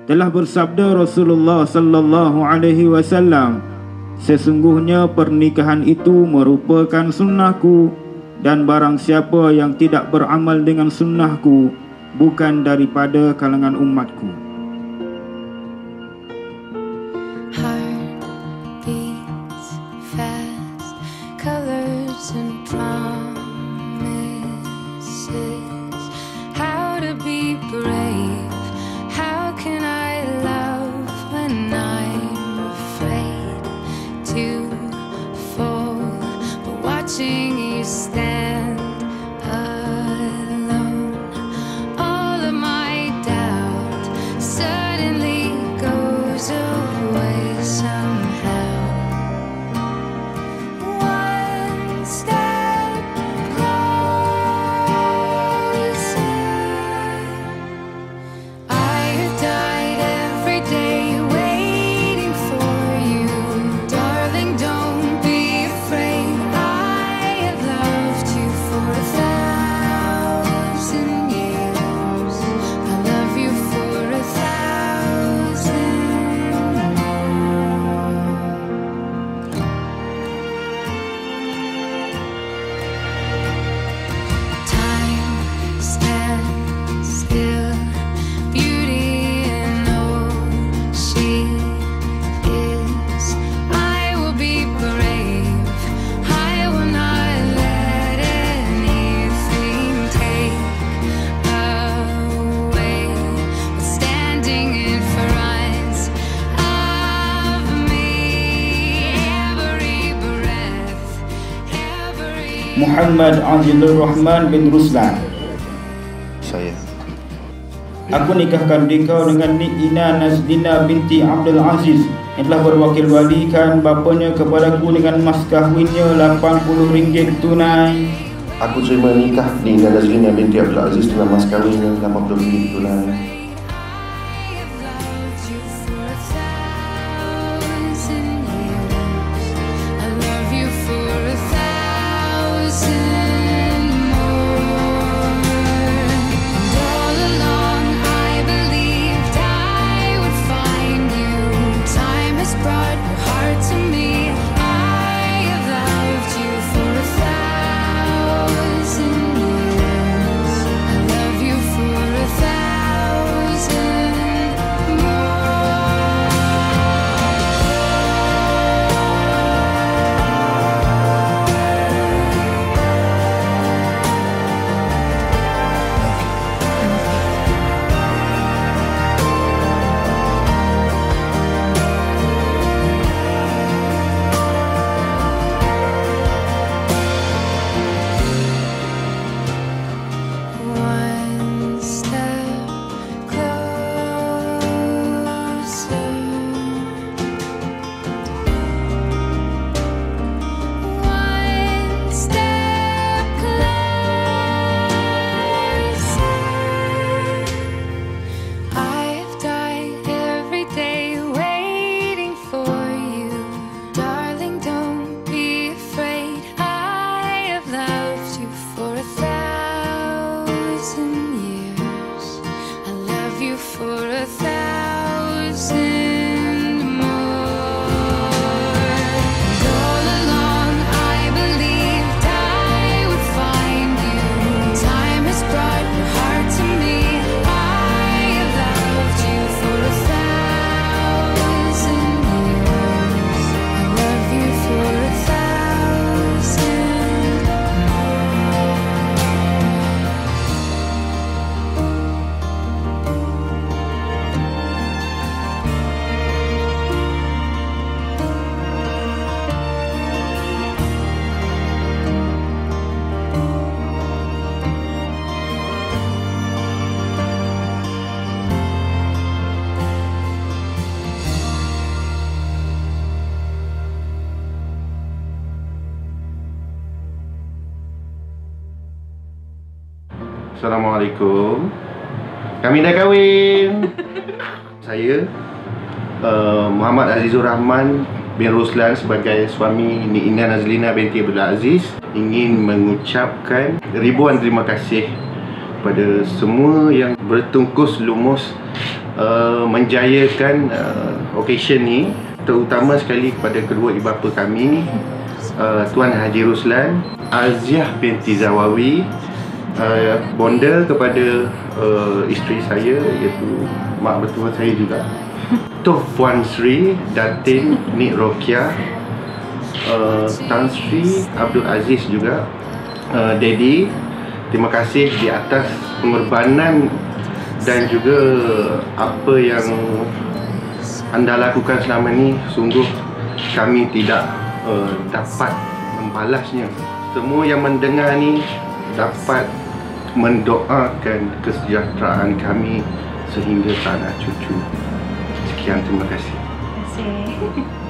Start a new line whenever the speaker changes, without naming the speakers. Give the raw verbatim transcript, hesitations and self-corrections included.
Telah bersabda Rasulullah sallallahu alaihi wasallam, sesungguhnya pernikahan itu merupakan sunnahku, dan barang siapa yang tidak beramal dengan sunnahku bukan daripada kalangan umatku.
Heart beats fast, colors and promises. How to be brave? How can I love when I'm afraid to fall? But watching you stand alone, all of my doubt suddenly goes away somehow. One step closer. I have died every day waiting for you, darling. Don't be afraid. I have loved you for a thousand years. I love you for a thousand more. Time stands still, beauty and all she is. I will be brave. I will not let anything take away what's standing in front of me. Every breath, every
Muhammad Azizur Rahman bin Ruslan.
Saya.
Aku nikahkan dikau dengan Nik Ina Nazlina binti Abdul Aziz yang telah berwakil walikan bapanya kepadaku dengan mas kahwinnya lapan puluh ringgit tunai.
Aku terima nikah di Ina Nazlina binti Abdul Aziz dengan mas kahwinnya lapan puluh ringgit tunai.
I have loved you for a thousand years. I love you for a thousand more. And all along I believed I would find you. Time has brought your heart to me. I have loved you for a thousand years. I love you for a thousand one step closer. One step closer. I have died every day waiting for you, darling. Don't be afraid. I have loved you for a thousand years. I love you for a thousand more. And all along I believed I would find you. Time has brought your heart to me. I have loved you for a thousand years. I love you for a thousand more.
Assalamualaikum. Kami dah kahwin. Saya uh, Muhammad Azizur Rahman bin Ruslan sebagai suami Nik Ina Nazlina binti Abdul Aziz ingin mengucapkan ribuan terima kasih kepada semua yang bertungkus lumus uh, menjayakan uh, occasion ni, terutama sekali kepada kedua ibu bapa kami, uh, Tuan Haji Ruslan, Aziah binti Zawawi, uh, bonda kepada uh, isteri saya iaitu mak mertua saya juga, Tuh Puan Sri Datin Nik Rokiah, uh, Tan Sri Abdul Aziz juga, uh, Daddy, terima kasih di atas pengorbanan dan juga apa yang anda lakukan selama ni. Sungguh kami tidak uh, dapat membalasnya. Semua yang mendengar ni dapat mendoakan kesejahteraan kami sehingga tak ada cucu. Sekian, terima kasih.
Terima kasih.